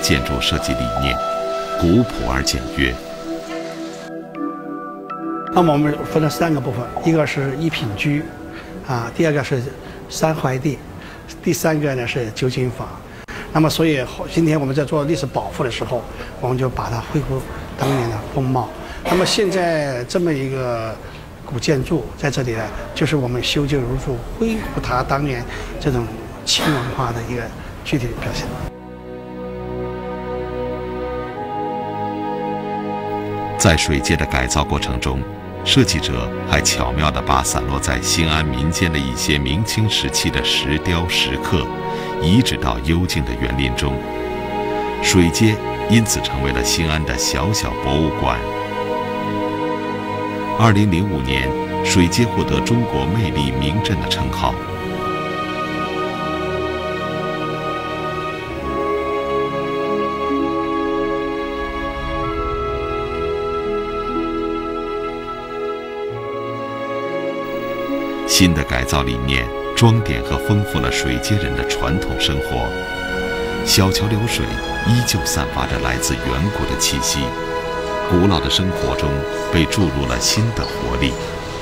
建筑设计理念，古朴而简约。 那么我们分了3个部分，一个是一品居，第二个是三槐地，第3个呢是九景坊。那么所以今天我们在做历史保护的时候，我们就把它恢复当年的风貌。那么现在这么一个古建筑在这里呢，就是我们修旧如初，恢复它当年这种清文化的一个具体的表现。 在水街的改造过程中，设计者还巧妙地把散落在新安民间的一些明清时期的石雕石刻移植到幽静的园林中，水街因此成为了新安的小小博物馆。2005年，水街获得中国魅力名镇的称号。新的改造理念装点和丰富了水街人的传统生活，小桥流水依旧散发着来自远古的气息，古老的生活中被注入了新的活力。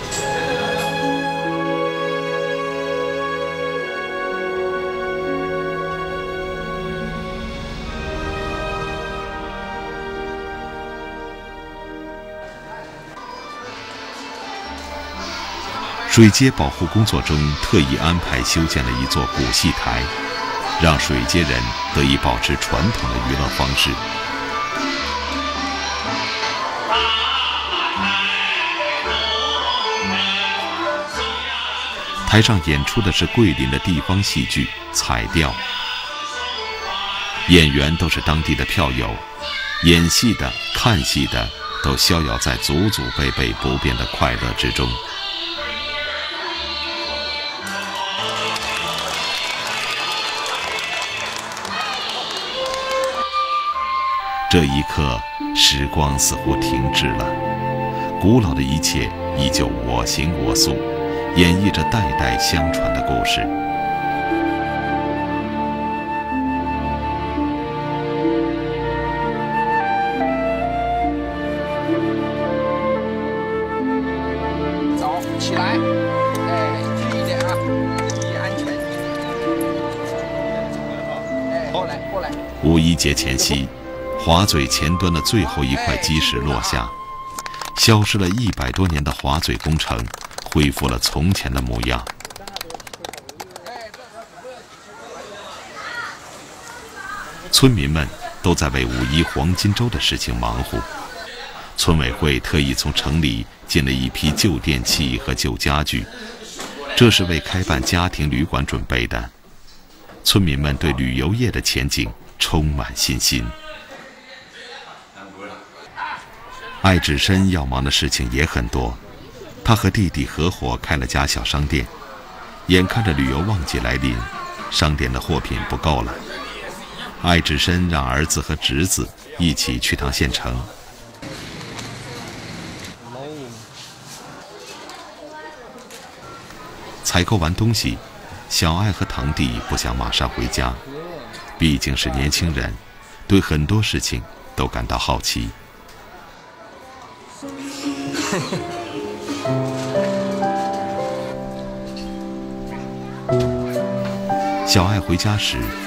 水街保护工作中特意安排修建了一座古戏台，让水街人得以保持传统的娱乐方式。台上演出的是桂林的地方戏剧彩调，演员都是当地的票友，演戏的、看戏的都逍遥在祖祖辈辈不变的快乐之中。这一刻，时光似乎停滞了，古老的一切依旧我行我素，演绎着代代相传的故事。 走起来，注意点啊，注意安全。过来。 五一节前夕，华嘴前端的最后一块基石落下，消失了100多年的华嘴工程恢复了从前的模样。村民们都在为5·1黄金周的事情忙活，村委会特意从城里进了一批旧电器和旧家具，这是为开办家庭旅馆准备的。村民们对旅游业的前景充满信心。艾志深要忙的事情也很多，他和弟弟合伙开了家小商店，眼看着旅游旺季来临，商店的货品不够了。艾志深让儿子和侄子一起去趟县城。采购完东西，小艾和堂弟不想马上回家，毕竟是年轻人，对很多事情都感到好奇。小艾回家时